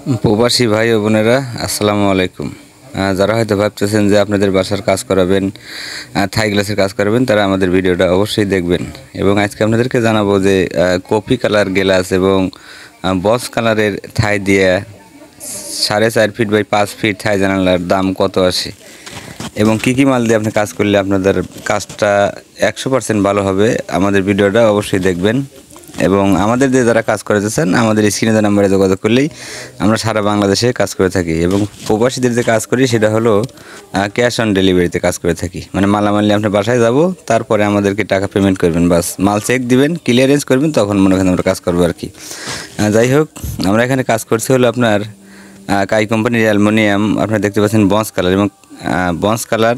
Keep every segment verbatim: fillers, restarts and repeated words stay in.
প্রবাসী ভাই ও বোনেরা আসসালামু আলাইকুম। যারা হয়তো ভাবতেছেন যে আপনাদের বাসার কাজ করাবেন, থাই গ্লাসের কাজ করাবেন, তারা আমাদের ভিডিওটা অবশ্যই দেখবেন। এবং আজকে আপনাদেরকে জানাবো যে কফি কালার গ্লাস এবং বস কালারের থাই দিয়ে সাড়ে চার ফিট বাই পাঁচ ফিট থাই জানালার দাম কত আসে এবং কী কী মাল দিয়ে আপনি কাজ করলে আপনাদের কাজটা একশো পার্সেন্ট ভালো হবে, আমাদের ভিডিওটা অবশ্যই দেখবেন। এবং আমাদের দিয়ে যারা কাজ করতে চান আমাদের স্ক্রিনে যে নাম্বারে যোগাযোগ করলেই আমরা সারা বাংলাদেশে কাজ করে থাকি। এবং প্রবাসীদের যে কাজ করি সেটা হলো ক্যাশ অন ডেলিভারিতে কাজ করে থাকি, মানে মালামাল নিয়ে আপনার বাসায় যাব, তারপরে আমাদেরকে টাকা পেমেন্ট করবেন, বাস মাল চেক দিবেন, ক্লিয়ারেন্স করবেন, তখন মনে করেন আমরা কাজ করবো আর কি। যাই হোক, আমরা এখানে কাজ করছি হলো আপনার কাই কোম্পানির অ্যালুমিনিয়াম, আপনারা দেখতে পাচ্ছেন বন্স কালার এবং বন্স কালার।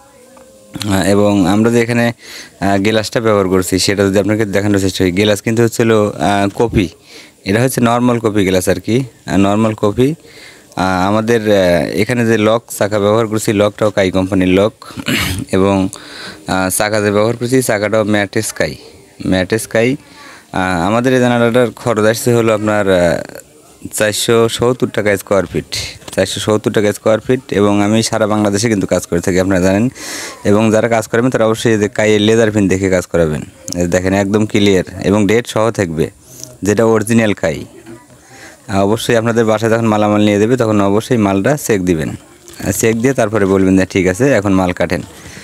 এবং আমরা যে এখানে গ্লাসটা ব্যবহার করছি সেটা যদি আপনাকে দেখানোর চেষ্টা করি, গ্লাস কিন্তু হচ্ছিল কপি, এটা হচ্ছে নর্মাল কপি গ্লাস আর কি, নর্মাল কপি। আমাদের এখানে যে লক চাকা ব্যবহার করছি, লকটাও কাই কোম্পানির লক। এবং চাকা যে ব্যবহার করছি চাকাটাও ম্যাটেস কাই, ম্যাটেস কাই। আমাদের এই জানালাটার খরচ আসছে হলো আপনার চারশো সত্তর টাকা স্কোয়ার ফিট, চারশো সত্তর টাকা স্কোয়ার ফিট। এবং আমি সারা বাংলাদেশে কিন্তু কাজ করে থাকি, আপনারা জানেন। এবং যারা কাজ করবেন তারা অবশ্যই যে কাইয়ের লেজার পিন দেখে কাজ করাবেন, দেখেন একদম ক্লিয়ার এবং ডেট সহ থাকবে, যেটা অরিজিনাল কাই। অবশ্যই আপনাদের বাসায় যখন মালামাল নিয়ে দেবে তখন অবশ্যই মালটা চেক দিবেন, চেক দিয়ে তারপরে বলবেন যে ঠিক আছে এখন মাল কাটেন।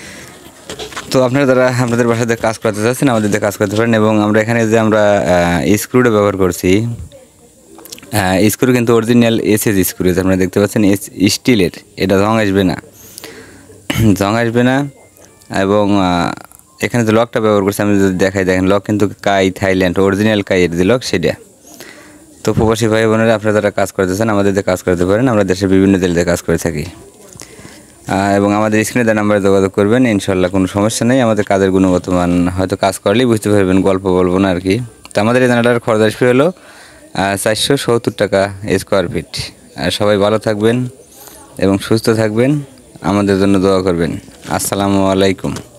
তো আপনারা যারা আপনাদের বাসাতে কাজ করতে চাচ্ছেন আমাদের দিয়ে কাজ করতে পারেন। এবং আমরা এখানে যে আমরা স্ক্রুটা ব্যবহার করছি, হ্যাঁ স্ক্রু কিন্তু অরিজিনাল এসএস স্ক্রু, আপনারা দেখতে পাচ্ছেন স্টিলের, এটা জং আসবে না, জং আসবে না। এবং এখানে যে লকটা ব্যবহার করছি আমি যদি দেখাই, দেখেন লক কিন্তু কাই থাইল্যান্ড অরিজিনাল কাইয়ের যে লক সেটা। তো প্রবাসী ভাই বোনেরা আপনারা যারা কাজ করতেছেন আমাদের দিয়ে কাজ করতে পারেন, আমরা দেশের বিভিন্ন জেলাতে কাজ করে থাকি। এবং আমাদের স্ক্রিনে দেওয়া নাম্বারে যোগাযোগ করবেন, ইনশাল্লাহ কোনো সমস্যা নেই। আমাদের কাজের গুণগত মান হয়তো কাজ করলেই বুঝতে পারবেন, গল্প বলবো না আর কি। তো আমাদের এই জানালার খরচ আসবে হলো চারশো সত্তর টাকা স্কোয়ার ফিট। সবাই ভালো থাকবেন এবং সুস্থ থাকবেন, আমাদের জন্য দোয়া করবেন। আসসালামু আলাইকুম।